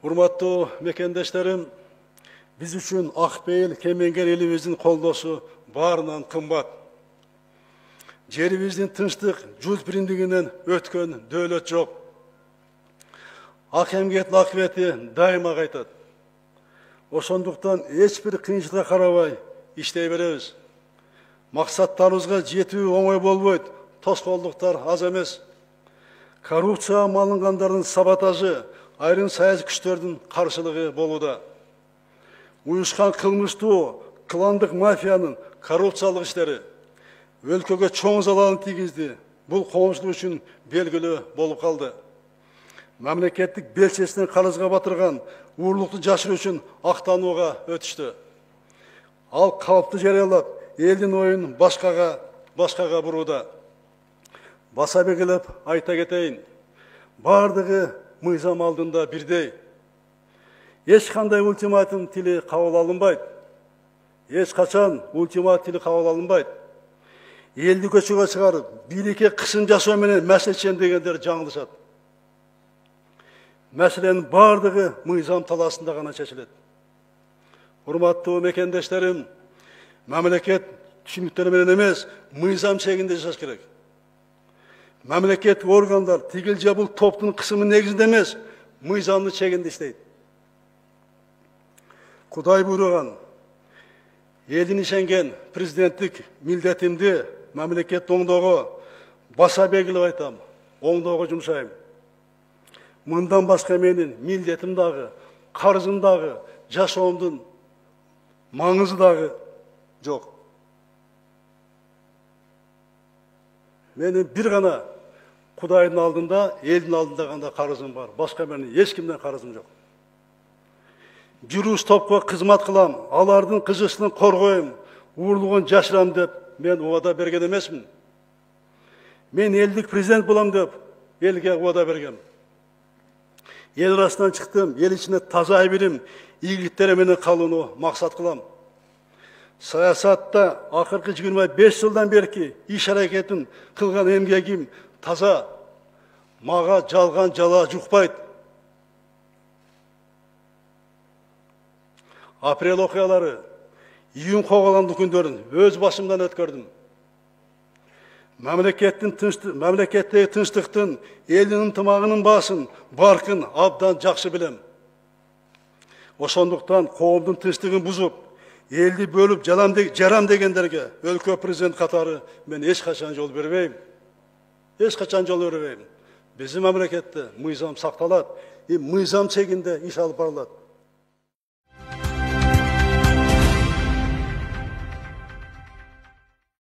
Урматтуу мекендештерим, биз үчүн Акбейил кемеңгер элибиздин колдоосу баарынан кымбат. Жерибиздин тынчтык, жут биримдигинен өткөн дөөлөт жок. Ак эмгектин акыбети дайыма кайтат. Ошондуктан эч бир кыйынчылыкка карабай иштей беребиз. Максаттарыбызга жетүү оңой болбойт, тоскоолдуктар аз эмес. Коррупцияга малынгандардын саботажы, айрым саясий күчтөрдүн каршылыгы болууда. Уюшкан кылмыштуу, кландык мафиянын коррупциялык иштери өлкөгө чоң залалын тийгизди. Бул коомчулук үчүн белгилүү болуп калды. Мамлекеттик белчесинен карызга батырган уурулукту жашыруу үчүн актанууга өтүштү. Ал калпты жарыялап, элдин оюн башкага бурууда. Баса белгилеп айта кетейин, бардыгы мыйзам алдында бирдей. Эч кандай ультиматум тили кабыл алынбайт. Эч качан ультиматум тили кабыл алынбайт. Элди көчөгө чыгарып, бийликке кысым жасоо менен маселе чечем дегендер жаңылышат. Маселенин бардыгы мыйзам талаасында гана чечилет. Урматтуу мекендештерим, мамлекет түшүнүктөр менен эмес, мыйзам чегинде жашаш керек. Мамлекеттик органдар тигил же бул топтун кысымы негизинде эмес, мыйзамдын чегинде иштейт. Кудай буйруган, элдин ишенген президенттик милдетимди мамлекетти оңдоого баса белгилеп айтам, оңдоого жумшайм. Мындан башка менин милдетим дагы, карызым дагы, жашоомдун маңызы дагы жок. Менин бир гана Кудайдын алдында, элдин алдында гана карызым бар. Башка менин эч кимден карызым жок. Жүрүш топко кызмат кылам, алардын кызыкчылыгын коргойм, уурулугун жашырам деп мен убада берген эмесмин. Мен элдик президент болом деп элге убада бергем. Эл арасынан чыктым, эл ичине таза айбирим, ийгиликтери менен калууну максат кылам. Саясатта акыркы 25 жылдан берки иш аракетин кылган эмгегим таза, мага жалган жала жукпайт. Апрель окуялары, июнь коголамдуу күндөрүн өз башымдан өткөрдүм. Мамлекеттеги тынчтыктын, элдин ынтымагынын баасын, баркын абдан жакшы билем. Ошондуктан коомдун тынчтыгын бузуп, элди бөлүп жарам дегендерге өлкө президент катары мен эч качан жол бербейм. Эч качан жол бербейм. Биздин мамлекетте мыйзам сакталат, мыйзам чегинде иш алып барылат.